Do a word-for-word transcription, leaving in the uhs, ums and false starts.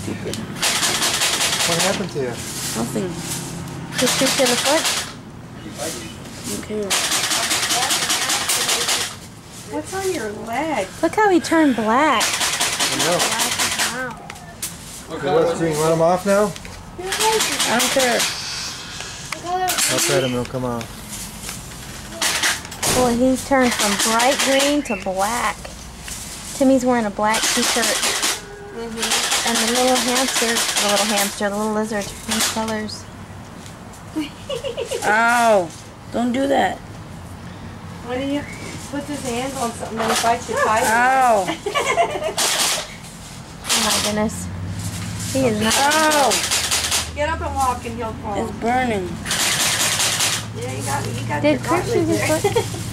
stupid. What happened to you? Nothing. Just shoot you in the foot? Okay. What's on your leg? Look how he turned black. I know. Wow. So what's green? Run him off now? I don't care. I'll pet him, he'll come off. Well, he's turned from bright green to black. Timmy's wearing a black t-shirt. Mm-hmm. And the little hamster, the little hamster, the little lizard, these colors. Ow! Don't do that. Why do you put his hand on something and bite your tiger? Ow! Oh my goodness. He is not. Ow! Get up and walk and he'll fall. It's burning. Yeah, you got, you got Did your Chris shoot his gauntlet there. foot?